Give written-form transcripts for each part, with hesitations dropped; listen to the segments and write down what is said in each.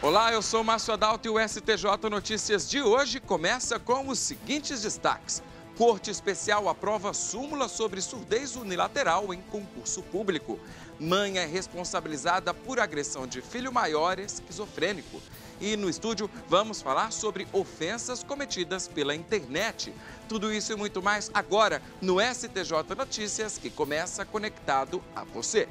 Olá, eu sou Márcio Adalto e o STJ Notícias de hoje começa com os seguintes destaques. Corte Especial aprova súmula sobre surdez unilateral em concurso público. Mãe é responsabilizada por agressão de filho maior esquizofrênico. E no estúdio vamos falar sobre ofensas cometidas pela internet. Tudo isso e muito mais agora no STJ Notícias, que começa conectado a você.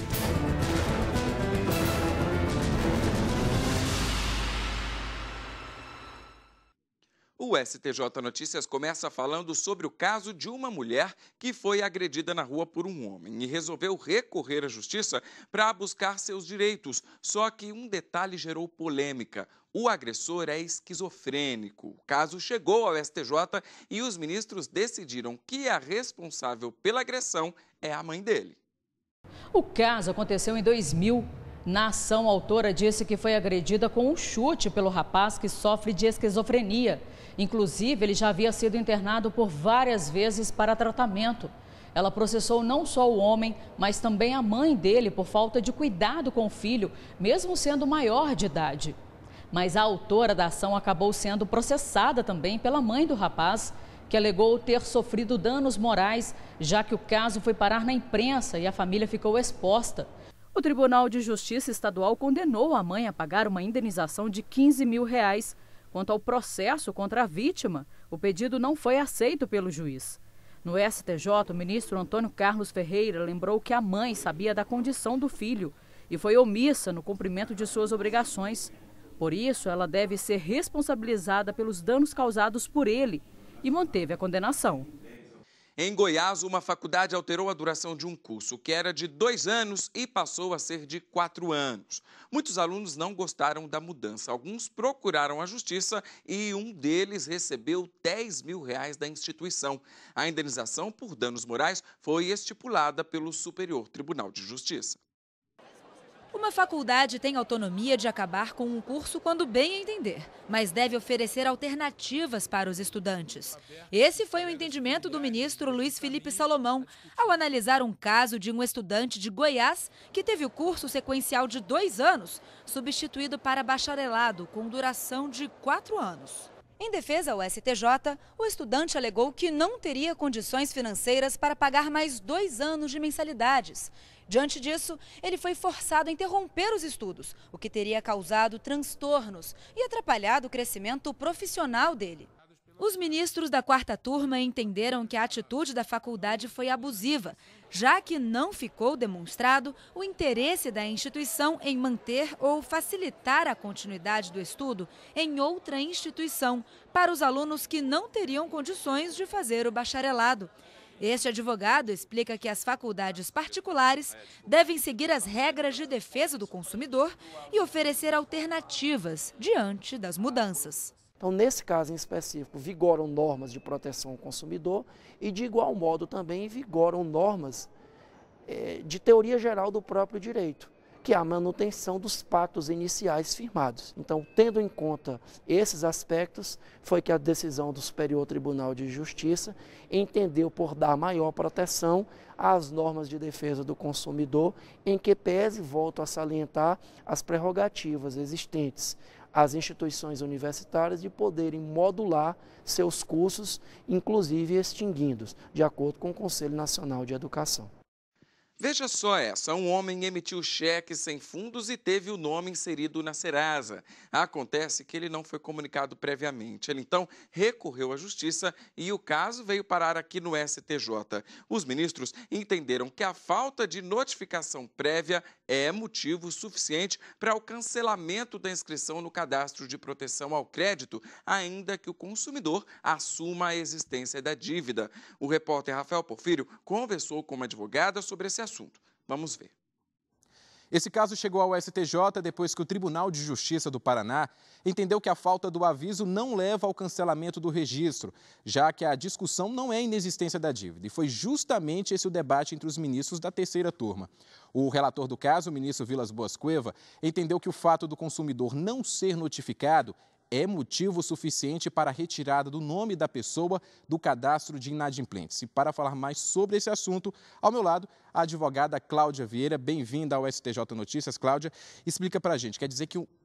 O STJ Notícias começa falando sobre o caso de uma mulher que foi agredida na rua por um homem e resolveu recorrer à justiça para buscar seus direitos. Só que um detalhe gerou polêmica. O agressor é esquizofrênico. O caso chegou ao STJ e os ministros decidiram que a responsável pela agressão é a mãe dele. O caso aconteceu em 2000. Na ação, a autora disse que foi agredida com um chute pelo rapaz que sofre de esquizofrenia. Inclusive, ele já havia sido internado por várias vezes para tratamento. Ela processou não só o homem, mas também a mãe dele por falta de cuidado com o filho, mesmo sendo maior de idade. Mas a autora da ação acabou sendo processada também pela mãe do rapaz, que alegou ter sofrido danos morais, já que o caso foi parar na imprensa e a família ficou exposta. O Tribunal de Justiça Estadual condenou a mãe a pagar uma indenização de R$15 mil. Quanto ao processo contra a vítima, o pedido não foi aceito pelo juiz. No STJ, o ministro Antônio Carlos Ferreira lembrou que a mãe sabia da condição do filho e foi omissa no cumprimento de suas obrigações. Por isso, ela deve ser responsabilizada pelos danos causados por ele e manteve a condenação. Em Goiás, uma faculdade alterou a duração de um curso que era de 2 anos e passou a ser de 4 anos. Muitos alunos não gostaram da mudança. Alguns procuraram a justiça e um deles recebeu R$10 mil da instituição. A indenização por danos morais foi estipulada pelo Superior Tribunal de Justiça. Uma faculdade tem autonomia de acabar com um curso quando bem entender, mas deve oferecer alternativas para os estudantes. Esse foi o entendimento do ministro Luiz Felipe Salomão, ao analisar um caso de um estudante de Goiás que teve o curso sequencial de 2 anos, substituído para bacharelado com duração de 4 anos. Em defesa ao STJ, o estudante alegou que não teria condições financeiras para pagar mais 2 anos de mensalidades. Diante disso, ele foi forçado a interromper os estudos, o que teria causado transtornos e atrapalhado o crescimento profissional dele. Os ministros da 4ª turma entenderam que a atitude da faculdade foi abusiva, já que não ficou demonstrado o interesse da instituição em manter ou facilitar a continuidade do estudo em outra instituição para os alunos que não teriam condições de fazer o bacharelado. Este advogado explica que as faculdades particulares devem seguir as regras de defesa do consumidor e oferecer alternativas diante das mudanças. Então, nesse caso em específico, vigoram normas de proteção ao consumidor e, de igual modo, também vigoram normas de teoria geral do próprio direito, que é a manutenção dos pactos iniciais firmados. Então, tendo em conta esses aspectos, foi que a decisão do Superior Tribunal de Justiça entendeu por dar maior proteção às normas de defesa do consumidor, em que pese, volto a salientar, as prerrogativas existentes às instituições universitárias de poderem modular seus cursos, inclusive extinguindo-os, de acordo com o Conselho Nacional de Educação. Veja só essa, um homem emitiu cheque sem fundos e teve o nome inserido na Serasa. Acontece que ele não foi comunicado previamente. Ele então recorreu à justiça e o caso veio parar aqui no STJ. Os ministros entenderam que a falta de notificação prévia é motivo suficiente para o cancelamento da inscrição no cadastro de proteção ao crédito, ainda que o consumidor assuma a existência da dívida. O repórter Rafael Porfírio conversou com uma advogada sobre esse assunto. Vamos ver. Esse caso chegou ao STJ depois que o Tribunal de Justiça do Paraná entendeu que a falta do aviso não leva ao cancelamento do registro, já que a discussão não é a inexistência da dívida. E foi justamente esse o debate entre os ministros da 3ª turma. O relator do caso, o ministro Vilas Boas Cueva, entendeu que o fato do consumidor não ser notificado é motivo suficiente para a retirada do nome da pessoa do cadastro de inadimplentes. E para falar mais sobre esse assunto, ao meu lado, a advogada Cláudia Vieira. Bem-vinda ao STJ Notícias. Cláudia, explica para a gente, quer dizer que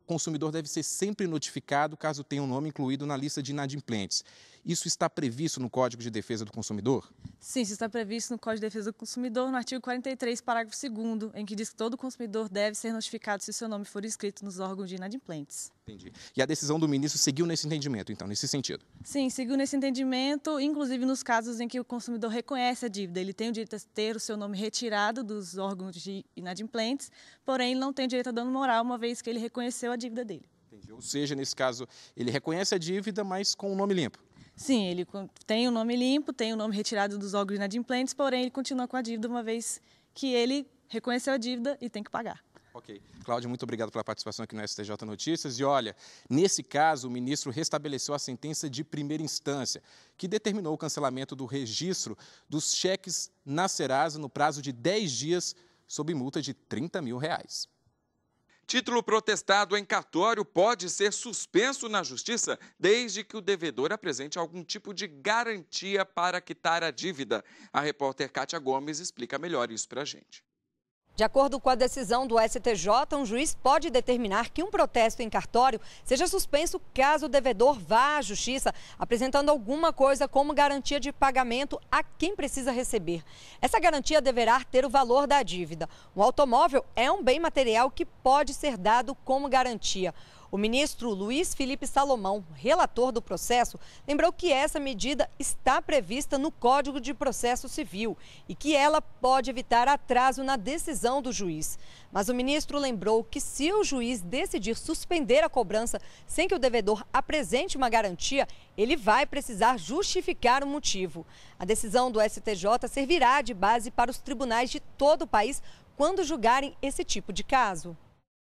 consumidor deve ser sempre notificado caso tenha um nome incluído na lista de inadimplentes. Isso está previsto no Código de Defesa do Consumidor? Sim, isso está previsto no Código de Defesa do Consumidor, no artigo 43, parágrafo 2º, em que diz que todo consumidor deve ser notificado se o seu nome for inscrito nos órgãos de inadimplentes. Entendi. E a decisão do ministro seguiu nesse entendimento, então, nesse sentido? Sim, seguiu nesse entendimento, inclusive nos casos em que o consumidor reconhece a dívida. Ele tem o direito a ter o seu nome retirado dos órgãos de inadimplentes, porém ele não tem direito a dano moral, uma vez que ele reconheceu a dívida dele. Entendi. Ou seja, nesse caso, ele reconhece a dívida, mas com o nome limpo. Sim, ele tem o nome limpo, tem o nome retirado dos órgãos inadimplentes, porém ele continua com a dívida, uma vez que ele reconheceu a dívida e tem que pagar. Ok. Cláudia, muito obrigado pela participação aqui no STJ Notícias. E olha, nesse caso, o ministro restabeleceu a sentença de primeira instância, que determinou o cancelamento do registro dos cheques na Serasa no prazo de 10 dias, sob multa de R$30 mil. Título protestado em cartório pode ser suspenso na Justiça desde que o devedor apresente algum tipo de garantia para quitar a dívida. A repórter Kátia Gomes explica melhor isso para a gente. De acordo com a decisão do STJ, um juiz pode determinar que um protesto em cartório seja suspenso caso o devedor vá à Justiça apresentando alguma coisa como garantia de pagamento a quem precisa receber. Essa garantia deverá ter o valor da dívida. Um automóvel é um bem material que pode ser dado como garantia. O ministro Luiz Felipe Salomão, relator do processo, lembrou que essa medida está prevista no Código de Processo Civil e que ela pode evitar atraso na decisão do juiz. Mas o ministro lembrou que se o juiz decidir suspender a cobrança sem que o devedor apresente uma garantia, ele vai precisar justificar o motivo. A decisão do STJ servirá de base para os tribunais de todo o país quando julgarem esse tipo de caso.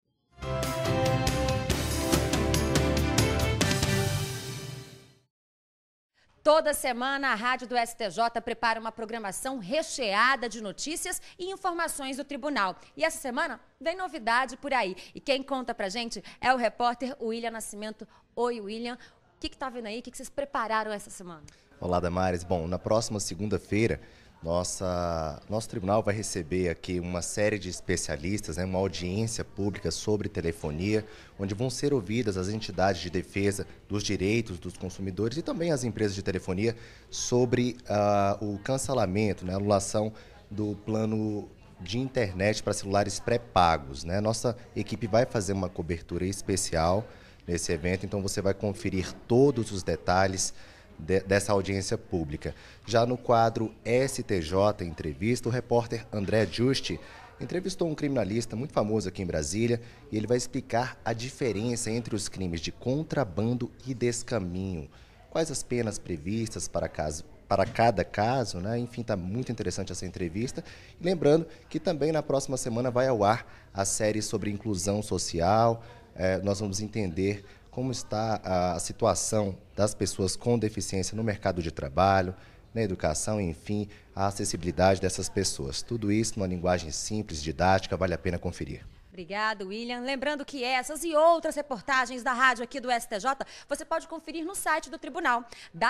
Toda semana, a Rádio do STJ prepara uma programação recheada de notícias e informações do tribunal. E essa semana vem novidade por aí. E quem conta pra gente é o repórter William Nascimento. Oi, William. O que tá vendo aí? O que vocês prepararam essa semana? Olá, Damares. Bom, na próxima segunda-feira, nosso tribunal vai receber aqui uma série de especialistas, uma audiência pública sobre telefonia, onde vão ser ouvidas as entidades de defesa dos direitos dos consumidores e também as empresas de telefonia sobre o cancelamento, a anulação do plano de internet para celulares pré-pagos. Nossa equipe vai fazer uma cobertura especial nesse evento, então você vai conferir todos os detalhes dessa audiência pública. Já no quadro STJ Entrevista, o repórter André Giusti entrevistou um criminalista muito famoso aqui em Brasília e ele vai explicar a diferença entre os crimes de contrabando e descaminho. Quais as penas previstas para cada caso, Enfim, está muito interessante essa entrevista. E lembrando que também na próxima semana vai ao ar a série sobre inclusão social. Nós vamos entender como está a situação das pessoas com deficiência no mercado de trabalho, na educação, enfim, a acessibilidade dessas pessoas. Tudo isso numa linguagem simples, didática, vale a pena conferir. Obrigado, William. Lembrando que essas e outras reportagens da rádio aqui do STJ, você pode conferir no site do tribunal,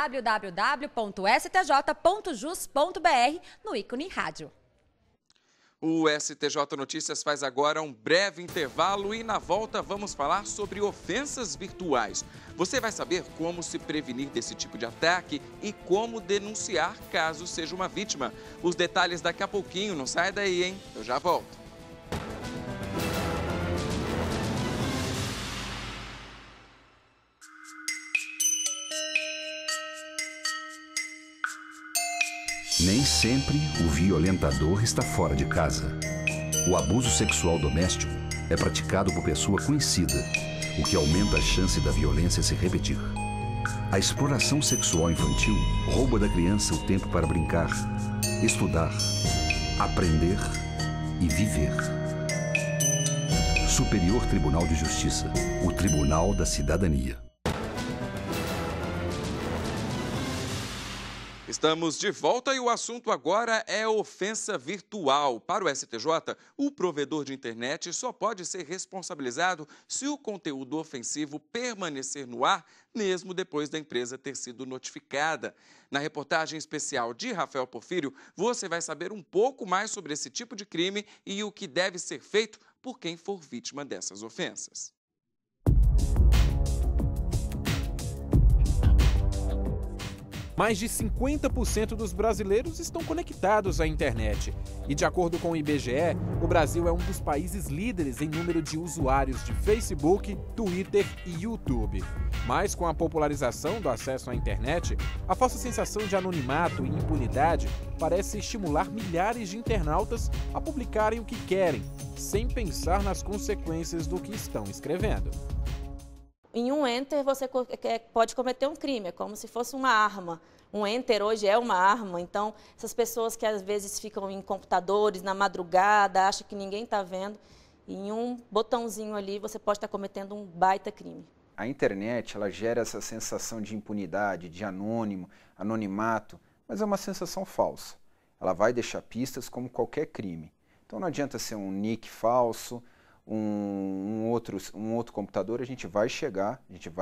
www.stj.jus.br, no ícone rádio. O STJ Notícias faz agora um breve intervalo e na volta vamos falar sobre ofensas virtuais. Você vai saber como se prevenir desse tipo de ataque e como denunciar caso seja uma vítima. Os detalhes daqui a pouquinho, não sai daí, hein? Eu já volto. Nem sempre o violentador está fora de casa. O abuso sexual doméstico é praticado por pessoa conhecida, o que aumenta a chance da violência se repetir. A exploração sexual infantil rouba da criança o tempo para brincar, estudar, aprender e viver. Superior Tribunal de Justiça, o Tribunal da Cidadania. Estamos de volta e o assunto agora é ofensa virtual. Para o STJ, o provedor de internet só pode ser responsabilizado se o conteúdo ofensivo permanecer no ar, mesmo depois da empresa ter sido notificada. Na reportagem especial de Rafael Porfírio, você vai saber um pouco mais sobre esse tipo de crime e o que deve ser feito por quem for vítima dessas ofensas. Mais de 50% dos brasileiros estão conectados à internet. E de acordo com o IBGE, o Brasil é um dos países líderes em número de usuários de Facebook, Twitter e YouTube. Mas com a popularização do acesso à internet, a falsa sensação de anonimato e impunidade parece estimular milhares de internautas a publicarem o que querem, sem pensar nas consequências do que estão escrevendo. Em um enter você pode cometer um crime, é como se fosse uma arma. Um enter hoje é uma arma, então essas pessoas que às vezes ficam em computadores na madrugada, acham que ninguém está vendo, em um botãozinho ali você pode estar cometendo um baita crime. A internet, ela gera essa sensação de impunidade, de anonimato, mas é uma sensação falsa. Ela vai deixar pistas como qualquer crime. Então não adianta ser um nick falso, um outro computador, a gente vai chegar,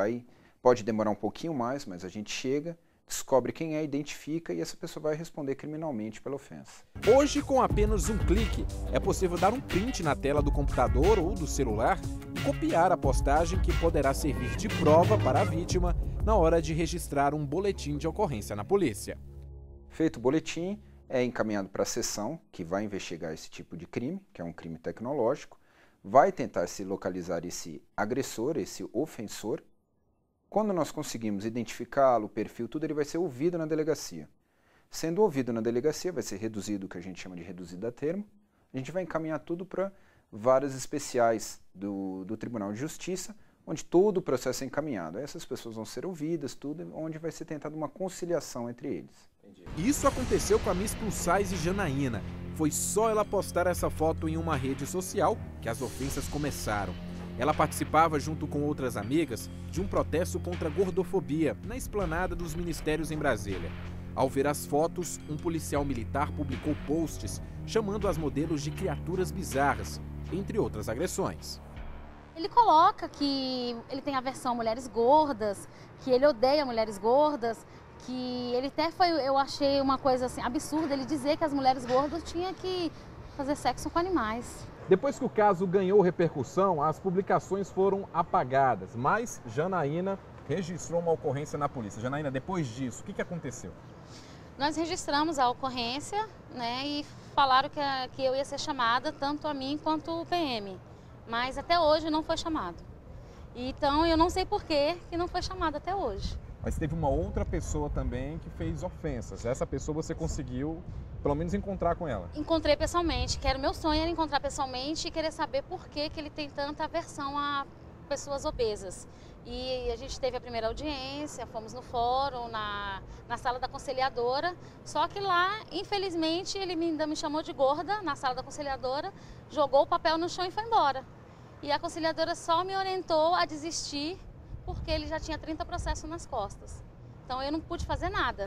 pode demorar um pouquinho mais, mas a gente chega, descobre quem é, identifica e essa pessoa vai responder criminalmente pela ofensa. Hoje, com apenas um clique, é possível dar um print na tela do computador ou do celular e copiar a postagem que poderá servir de prova para a vítima na hora de registrar um boletim de ocorrência na polícia. Feito o boletim, é encaminhado para a seção que vai investigar esse tipo de crime, que é um crime tecnológico, vai tentar se localizar esse agressor, esse ofensor. Quando nós conseguimos identificá-lo, o perfil, tudo, ele vai ser ouvido na delegacia. Sendo ouvido na delegacia, vai ser reduzido, o que a gente chama de reduzido a termo. A gente vai encaminhar tudo para varas especiais do Tribunal de Justiça, onde todo o processo é encaminhado. Essas pessoas vão ser ouvidas, tudo, onde vai ser tentada uma conciliação entre eles. Isso aconteceu com a Miss Plus Size Janaína. Foi só ela postar essa foto em uma rede social que as ofensas começaram. Ela participava, junto com outras amigas, de um protesto contra a gordofobia na esplanada dos ministérios em Brasília. Ao ver as fotos, um policial militar publicou posts chamando as modelos de criaturas bizarras, entre outras agressões. Ele coloca que ele tem aversão a mulheres gordas, que ele odeia mulheres gordas, que ele até foi, eu achei uma coisa assim absurda, ele dizer que as mulheres gordas tinham que fazer sexo com animais. Depois que o caso ganhou repercussão, as publicações foram apagadas, mas Janaína registrou uma ocorrência na polícia. Janaína, depois disso, o que aconteceu? Nós registramos a ocorrência, né, e falaram que eu ia ser chamada, tanto a mim quanto o PM, mas até hoje não foi chamado. Então eu não sei por que não foi chamado até hoje. Mas teve uma outra pessoa também que fez ofensas. Essa pessoa você conseguiu, pelo menos, encontrar com ela? Encontrei pessoalmente, que era o meu sonho, era encontrar pessoalmente e querer saber por que ele tem tanta aversão a pessoas obesas. E a gente teve a primeira audiência, fomos no fórum, na sala da conciliadora, só que lá, infelizmente, ele ainda me chamou de gorda na sala da conciliadora, jogou o papel no chão e foi embora. E a conciliadora só me orientou a desistir, porque ele já tinha 30 processos nas costas. Então eu não pude fazer nada.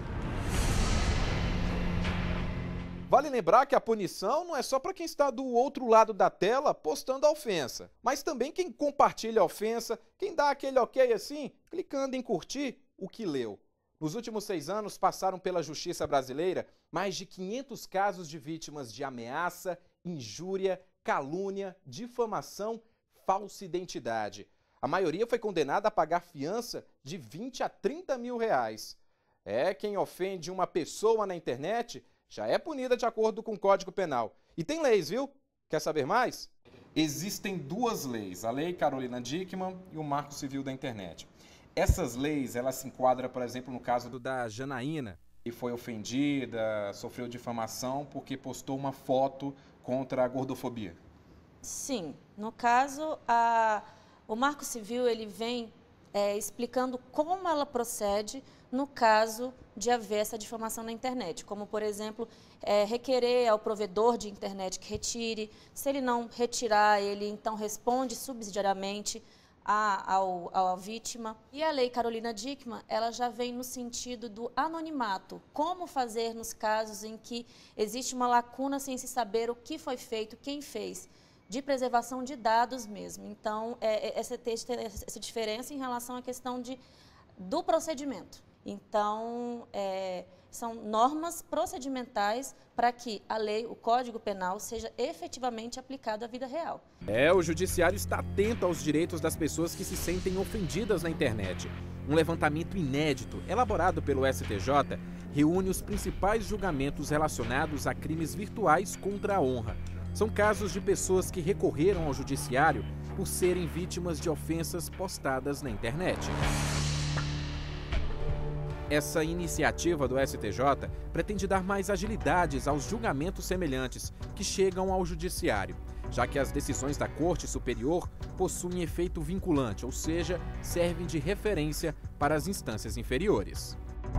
Vale lembrar que a punição não é só para quem está do outro lado da tela postando a ofensa, mas também quem compartilha a ofensa, quem dá aquele ok assim, clicando em curtir o que leu. Nos últimos 6 anos passaram pela Justiça brasileira mais de 500 casos de vítimas de ameaça, injúria, calúnia, difamação, falsa identidade. A maioria foi condenada a pagar fiança de 20 a 30 mil reais. Quem ofende uma pessoa na internet já é punida de acordo com o Código Penal. E tem leis, viu? Quer saber mais? Existem 2 leis, a Lei Carolina Dickmann e o Marco Civil da Internet. Essas leis, elas se enquadram, por exemplo, no caso da Janaína, que foi ofendida, sofreu difamação porque postou uma foto contra a gordofobia. Sim, no caso, o Marco Civil ele vem explicando como ela procede no caso de haver essa difamação na internet, como, por exemplo, requerer ao provedor de internet que retire. Se ele não retirar, ele então responde subsidiariamente à vítima. E a Lei Carolina Dickmann, ela já vem no sentido do anonimato. Como fazer nos casos em que existe uma lacuna sem se saber o que foi feito, quem fez, de preservação de dados mesmo. Então, essa diferença em relação à questão do procedimento. Então, são normas procedimentais para que a lei, o Código Penal, seja efetivamente aplicado à vida real. O judiciário está atento aos direitos das pessoas que se sentem ofendidas na internet. Um levantamento inédito, elaborado pelo STJ, reúne os principais julgamentos relacionados a crimes virtuais contra a honra. São casos de pessoas que recorreram ao judiciário por serem vítimas de ofensas postadas na internet. Essa iniciativa do STJ pretende dar mais agilidades aos julgamentos semelhantes que chegam ao judiciário, já que as decisões da Corte Superior possuem efeito vinculante, ou seja, servem de referência para as instâncias inferiores.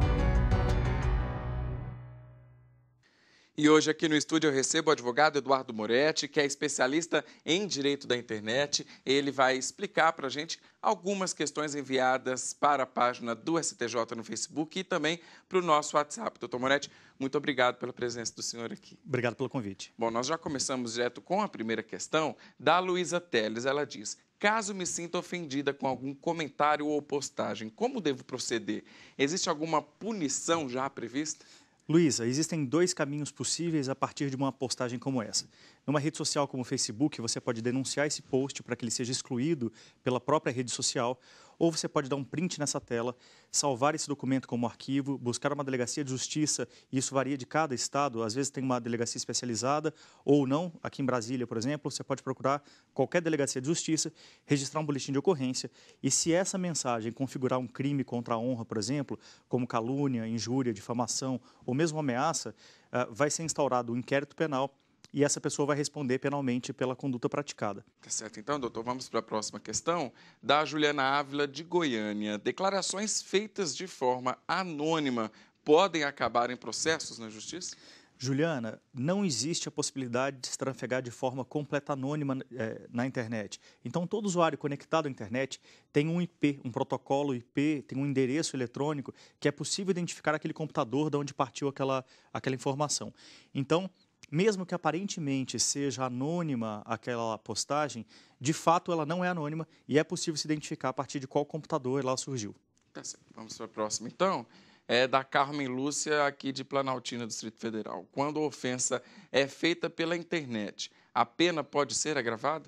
E hoje aqui no estúdio eu recebo o advogado Eduardo Moretti, que é especialista em direito da internet. Ele vai explicar para a gente algumas questões enviadas para a página do STJ no Facebook e também para o nosso WhatsApp. Doutor Moretti, muito obrigado pela presença do senhor aqui. Obrigado pelo convite. Bom, nós já começamos direto com a primeira questão da Luísa Teles. Ela diz: caso me sinta ofendida com algum comentário ou postagem, como devo proceder? Existe alguma punição já prevista? Luísa, existem 2 caminhos possíveis a partir de uma postagem como essa. Numa rede social como o Facebook, você pode denunciar esse post para que ele seja excluído pela própria rede social, ou você pode dar um print nessa tela, salvar esse documento como arquivo, buscar uma delegacia de justiça, e isso varia de cada estado, às vezes tem uma delegacia especializada ou não. Aqui em Brasília, por exemplo, você pode procurar qualquer delegacia de justiça, registrar um boletim de ocorrência, e se essa mensagem configurar um crime contra a honra, por exemplo, como calúnia, injúria, difamação ou mesmo ameaça, vai ser instaurado um inquérito penal e essa pessoa vai responder penalmente pela conduta praticada. Tá certo. Então, doutor, vamos para a próxima questão da Juliana Ávila, de Goiânia. Declarações feitas de forma anônima podem acabar em processos na justiça? Juliana, não existe a possibilidade de se trafegar de forma completa anônima na internet. Então, todo usuário conectado à internet tem um IP, um protocolo IP, tem um endereço eletrônico que é possível identificar aquele computador de onde partiu aquela informação. Então, mesmo que aparentemente seja anônima aquela postagem, de fato ela não é anônima e é possível se identificar a partir de qual computador ela surgiu. Tá certo. Vamos para a próxima, então. É da Carmen Lúcia, aqui de Planaltina, Distrito Federal. Quando a ofensa é feita pela internet, a pena pode ser agravada?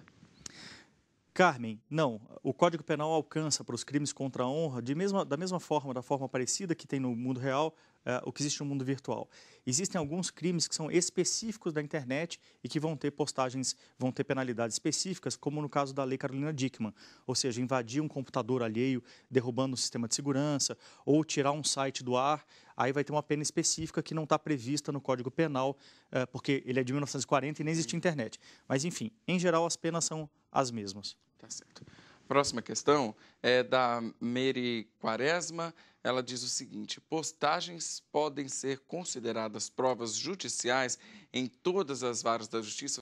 Carmen, não. O Código Penal alcança para os crimes contra a honra da mesma forma, da forma parecida que tem no mundo real, o que existe no mundo virtual. Existem alguns crimes que são específicos da internet e que vão ter postagens, vão ter penalidades específicas, como no caso da Lei Carolina Dickmann, ou seja, invadir um computador alheio, derrubando um sistema de segurança, ou tirar um site do ar, aí vai ter uma pena específica que não está prevista no Código Penal, porque ele é de 1940 e nem existia internet. Mas, enfim, em geral, as penas são as mesmas. Tá certo. Próxima questão é da Mary Quaresma. Ela diz o seguinte: postagens podem ser consideradas provas judiciais em todas as varas da justiça?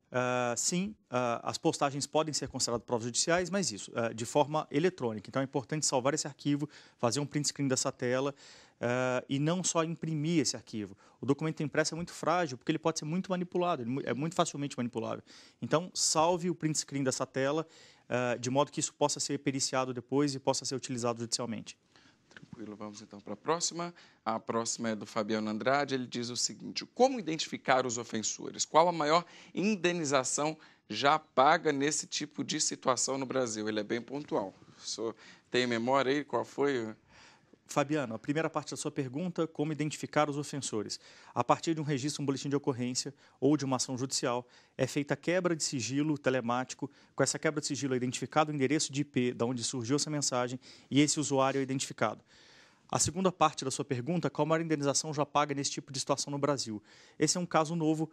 Sim, as postagens podem ser consideradas provas judiciais, mas isso, de forma eletrônica. Então, é importante salvar esse arquivo, fazer um print screen dessa tela e não só imprimir esse arquivo. O documento impresso é muito frágil, porque ele pode ser muito manipulado, ele é muito facilmente manipulável. Então, salve o print screen dessa tela, de modo que isso possa ser periciado depois e possa ser utilizado judicialmente. Tranquilo, vamos então para a próxima. A próxima é do Fabiano Andrade. Ele diz o seguinte: como identificar os ofensores? Qual a maior indenização já paga nesse tipo de situação no Brasil? Ele é bem pontual. O senhor tem memória aí? Qual foi? Fabiano, a primeira parte da sua pergunta, como identificar os ofensores? A partir de um registro, um boletim de ocorrência ou de uma ação judicial, é feita a quebra de sigilo telemático. Com essa quebra de sigilo é identificado o endereço de IP, de onde surgiu essa mensagem, e esse usuário é identificado. A segunda parte da sua pergunta, qual a maior indenização já paga nesse tipo de situação no Brasil? Esse é um caso novo,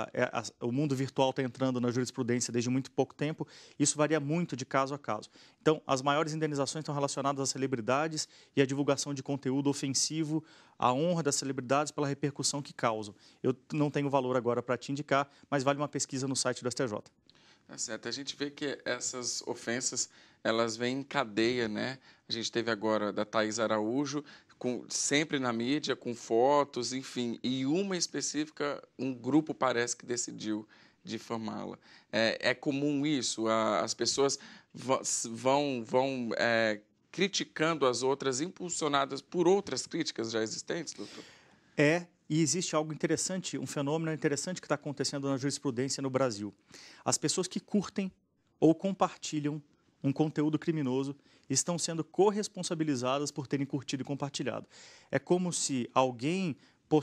o mundo virtual está entrando na jurisprudência desde muito pouco tempo, isso varia muito de caso a caso. Então, as maiores indenizações estão relacionadas às celebridades e à divulgação de conteúdo ofensivo à honra das celebridades pela repercussão que causam. Eu não tenho valor agora para te indicar, mas vale uma pesquisa no site do STJ. Tá certo. A gente vê que essas ofensas, elas vêm em cadeia, né? A gente teve agora da Thaís Araújo, sempre na mídia, com fotos, enfim. E uma específica, um grupo parece que decidiu difamá-la. É comum isso? As pessoas vão criticando as outras, impulsionadas por outras críticas já existentes, doutor? E existe algo interessante, um fenômeno interessante que está acontecendo na jurisprudência no Brasil. As pessoas que curtem ou compartilham um conteúdo criminoso estão sendo corresponsabilizadas por terem curtido e compartilhado. É como se alguém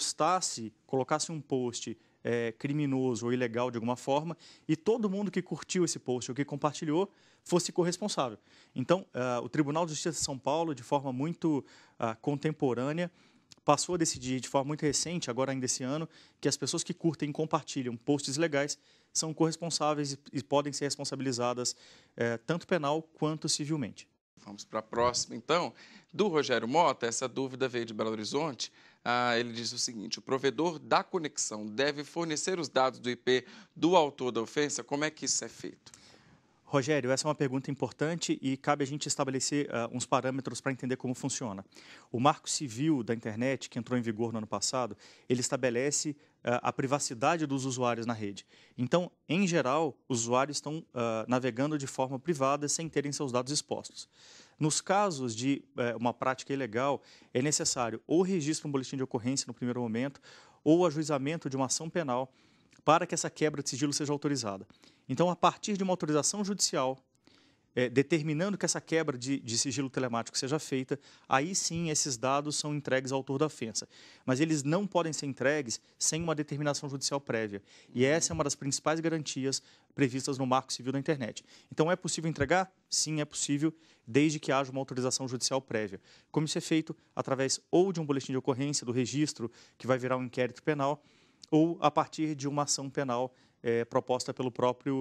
colocasse um post criminoso ou ilegal de alguma forma e todo mundo que curtiu esse post ou que compartilhou fosse corresponsável. Então, o Tribunal de Justiça de São Paulo, de forma muito contemporânea, passou a decidir de forma muito recente, agora ainda esse ano, que as pessoas que curtem e compartilham posts legais são corresponsáveis e podem ser responsabilizadas tanto penal quanto civilmente. Vamos para a próxima, então. Do Rogério Mota, essa dúvida veio de Belo Horizonte. Ele diz o seguinte: o provedor da conexão deve fornecer os dados do IP do autor da ofensa? Como é que isso é feito? Rogério, essa é uma pergunta importante e cabe a gente estabelecer uns parâmetros para entender como funciona. O Marco Civil da Internet, que entrou em vigor no ano passado, ele estabelece a privacidade dos usuários na rede. Então, em geral, os usuários estão navegando de forma privada sem terem seus dados expostos. Nos casos de uma prática ilegal, é necessário ou registro um boletim de ocorrência no primeiro momento ou ajuizamento de uma ação penal para que essa quebra de sigilo seja autorizada. Então, a partir de uma autorização judicial, determinando que essa quebra de sigilo telemático seja feita, aí sim esses dados são entregues ao autor da ofensa. Mas eles não podem ser entregues sem uma determinação judicial prévia. E essa é uma das principais garantias previstas no Marco Civil da Internet. Então, é possível entregar? Sim, é possível, desde que haja uma autorização judicial prévia. Como isso é feito? Através ou de um boletim de ocorrência, do registro, que vai virar um inquérito penal, ou a partir de uma ação penal proposta pela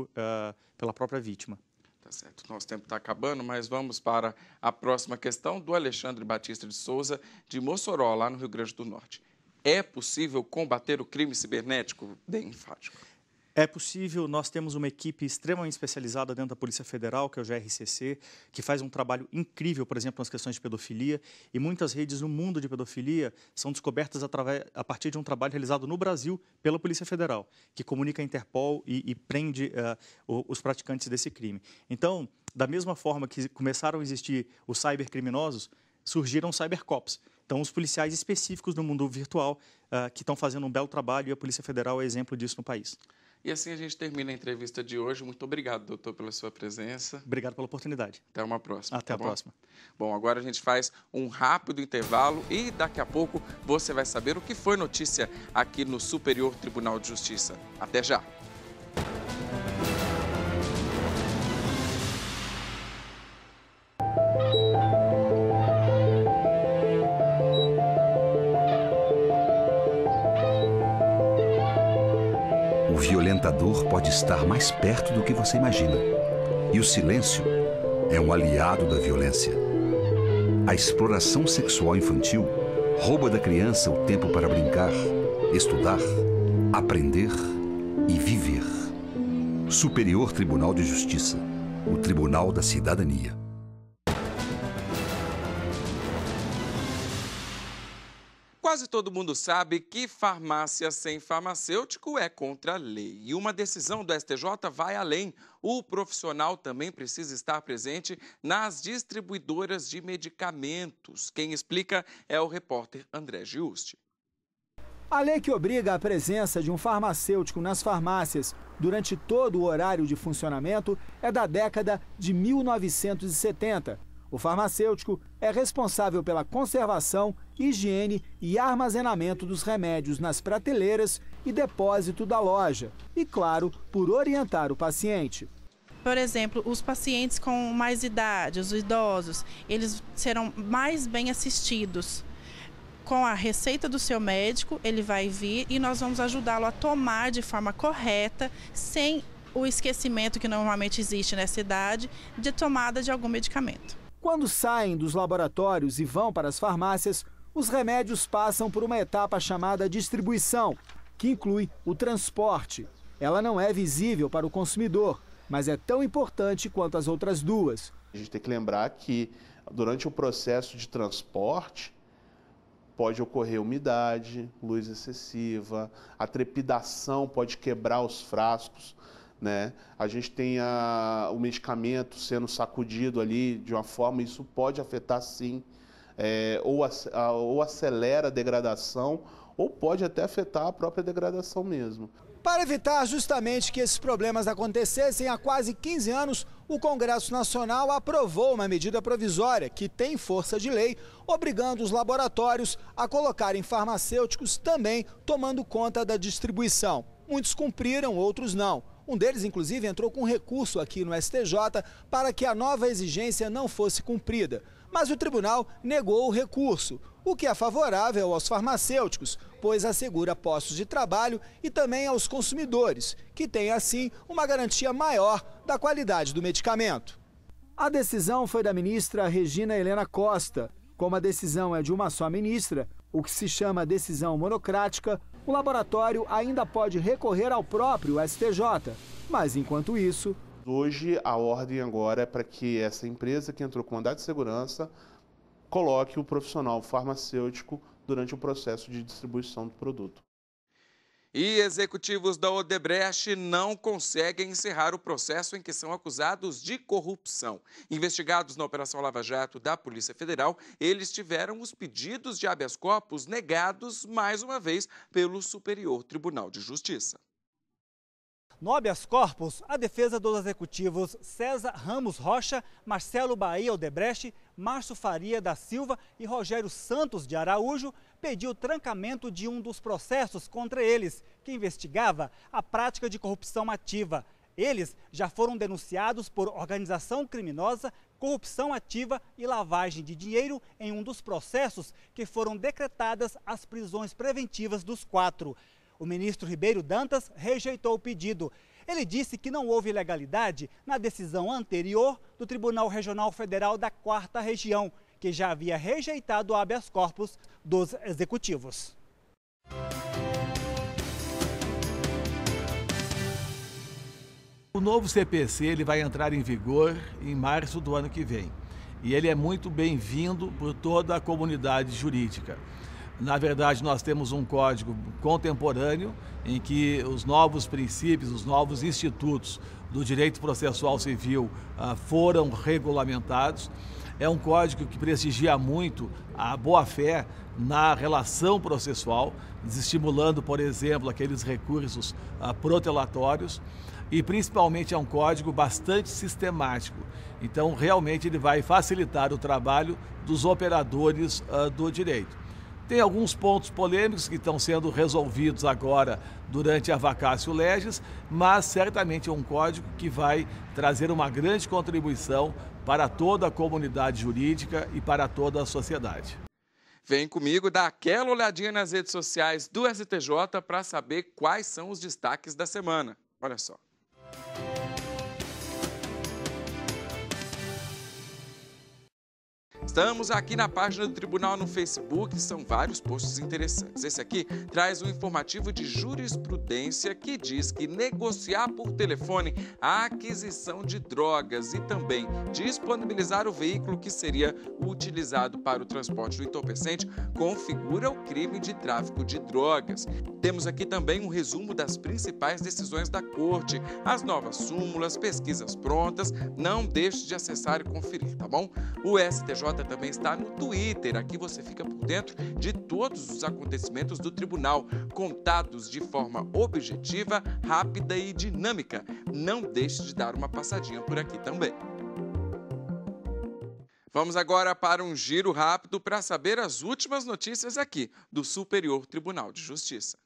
própria vítima. Tá certo, nosso tempo está acabando, mas vamos para a próxima questão do Alexandre Batista de Souza, de Mossoró, lá no Rio Grande do Norte. É possível combater o crime cibernético? Bem enfático. É possível, nós temos uma equipe extremamente especializada dentro da Polícia Federal, que é o GRCC, que faz um trabalho incrível, por exemplo, nas questões de pedofilia, e muitas redes no mundo de pedofilia são descobertas a partir de um trabalho realizado no Brasil pela Polícia Federal, que comunica a Interpol e prende os praticantes desse crime. Então, da mesma forma que começaram a existir os cybercriminosos, surgiram cybercops. Então, os policiais específicos no mundo virtual que estão fazendo um belo trabalho, e a Polícia Federal é exemplo disso no país. E assim a gente termina a entrevista de hoje. Muito obrigado, doutor, pela sua presença. Obrigado pela oportunidade. Até uma próxima. Até a próxima. Bom, agora a gente faz um rápido intervalo e daqui a pouco você vai saber o que foi notícia aqui no Superior Tribunal de Justiça. Até já. O violentador pode estar mais perto do que você imagina. E o silêncio é um aliado da violência. A exploração sexual infantil rouba da criança o tempo para brincar, estudar, aprender e viver. Superior Tribunal de Justiça, o Tribunal da Cidadania. Quase todo mundo sabe que farmácia sem farmacêutico é contra a lei. E uma decisão do STJ vai além. O profissional também precisa estar presente nas distribuidoras de medicamentos. Quem explica é o repórter André Giusti. A lei que obriga a presença de um farmacêutico nas farmácias durante todo o horário de funcionamento é da década de 1970. O farmacêutico é responsável pela conservação, higiene e armazenamento dos remédios nas prateleiras e depósito da loja. E, claro, por orientar o paciente. Por exemplo, os pacientes com mais idade, os idosos, eles serão mais bem assistidos. Com a receita do seu médico, ele vai vir e nós vamos ajudá-lo a tomar de forma correta, sem o esquecimento que normalmente existe nessa idade, de tomada de algum medicamento. Quando saem dos laboratórios e vão para as farmácias, os remédios passam por uma etapa chamada distribuição, que inclui o transporte. Ela não é visível para o consumidor, mas é tão importante quanto as outras duas. A gente tem que lembrar que durante o processo de transporte pode ocorrer umidade, luz excessiva, a trepidação pode quebrar os frascos. Né? A gente tem o medicamento sendo sacudido ali de uma forma, isso pode afetar sim, ou acelera a degradação ou pode até afetar a própria degradação mesmo. Para evitar justamente que esses problemas acontecessem, há quase 15 anos, o Congresso Nacional aprovou uma medida provisória que tem força de lei, obrigando os laboratórios a colocarem farmacêuticos também tomando conta da distribuição. Muitos cumpriram, outros não. Um deles, inclusive, entrou com recurso aqui no STJ para que a nova exigência não fosse cumprida. Mas o tribunal negou o recurso, o que é favorável aos farmacêuticos, pois assegura postos de trabalho e também aos consumidores, que têm, assim, uma garantia maior da qualidade do medicamento. A decisão foi da ministra Regina Helena Costa. Como a decisão é de uma só ministra, o que se chama decisão monocrática, o laboratório ainda pode recorrer ao próprio STJ. Mas, enquanto isso... Hoje, a ordem agora é para que essa empresa que entrou com mandado de segurança coloque o profissional farmacêutico durante o processo de distribuição do produto. E executivos da Odebrecht não conseguem encerrar o processo em que são acusados de corrupção. Investigados na Operação Lava Jato da Polícia Federal, eles tiveram os pedidos de habeas corpus negados, mais uma vez, pelo Superior Tribunal de Justiça. No habeas corpus, a defesa dos executivos César Ramos Rocha, Marcelo Bahia Odebrecht, Márcio Faria da Silva e Rogério Santos de Araújo pediu o trancamento de um dos processos contra eles, que investigava a prática de corrupção ativa. Eles já foram denunciados por organização criminosa, corrupção ativa e lavagem de dinheiro em um dos processos que foram decretadas as prisões preventivas dos 4. O ministro Ribeiro Dantas rejeitou o pedido. Ele disse que não houve ilegalidade na decisão anterior do Tribunal Regional Federal da 4ª Região, que já havia rejeitado o habeas corpus dos executivos. O novo CPC ele vai entrar em vigor em março do ano que vem. E ele é muito bem-vindo por toda a comunidade jurídica. Na verdade, nós temos um código contemporâneo em que os novos princípios, os novos institutos do direito processual civil foram regulamentados. É um código que prestigia muito a boa-fé na relação processual, desestimulando, por exemplo, aqueles recursos protelatórios. E principalmente é um código bastante sistemático. Então, realmente, ele vai facilitar o trabalho dos operadores do direito. Tem alguns pontos polêmicos que estão sendo resolvidos agora durante a vacácio legis, mas certamente é um código que vai trazer uma grande contribuição para toda a comunidade jurídica e para toda a sociedade. Vem comigo dar aquela olhadinha nas redes sociais do STJ para saber quais são os destaques da semana. Olha só. Estamos aqui na página do Tribunal no Facebook, são vários posts interessantes. Esse aqui traz um informativo de jurisprudência que diz que negociar por telefone a aquisição de drogas e também disponibilizar o veículo que seria utilizado para o transporte do entorpecente configura o crime de tráfico de drogas. Temos aqui também um resumo das principais decisões da Corte, as novas súmulas, pesquisas prontas. Não deixe de acessar e conferir, tá bom? O STJ também está no Twitter. Aqui você fica por dentro de todos os acontecimentos do tribunal, contados de forma objetiva, rápida e dinâmica. Não deixe de dar uma passadinha por aqui também. Vamos agora para um giro rápido para saber as últimas notícias aqui do Superior Tribunal de Justiça.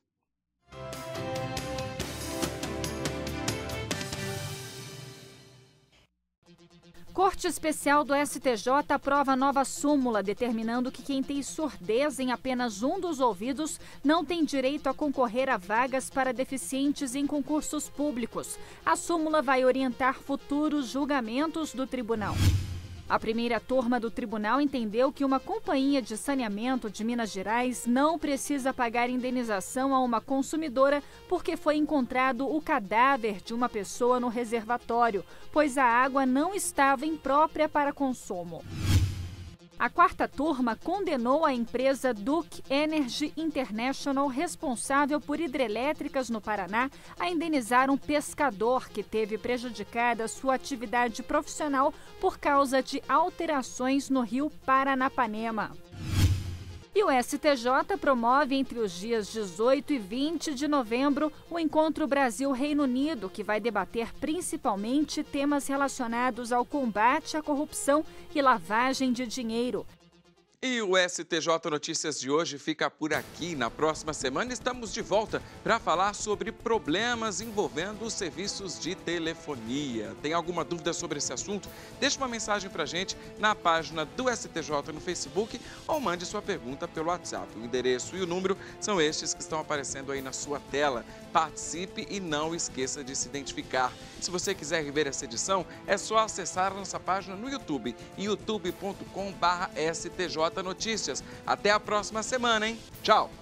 Corte Especial do STJ aprova nova súmula determinando que quem tem surdez em apenas um dos ouvidos não tem direito a concorrer a vagas para deficientes em concursos públicos. A súmula vai orientar futuros julgamentos do tribunal. A primeira turma do tribunal entendeu que uma companhia de saneamento de Minas Gerais não precisa pagar indenização a uma consumidora porque foi encontrado o cadáver de uma pessoa no reservatório, pois a água não estava imprópria para consumo. A quarta turma condenou a empresa Duke Energy International, responsável por hidrelétricas no Paraná, a indenizar um pescador que teve prejudicada sua atividade profissional por causa de alterações no rio Paranapanema. E o STJ promove entre os dias 18 e 20 de novembro o Encontro Brasil-Reino Unido, que vai debater principalmente temas relacionados ao combate à corrupção e lavagem de dinheiro. E o STJ Notícias de hoje fica por aqui. Na próxima semana estamos de volta para falar sobre problemas envolvendo os serviços de telefonia. Tem alguma dúvida sobre esse assunto? Deixe uma mensagem para a gente na página do STJ no Facebook ou mande sua pergunta pelo WhatsApp. O endereço e o número são estes que estão aparecendo aí na sua tela. Participe e não esqueça de se identificar. Se você quiser rever essa edição, é só acessar a nossa página no YouTube, youtube.com/STJ Notícias. Até a próxima semana, hein? Tchau!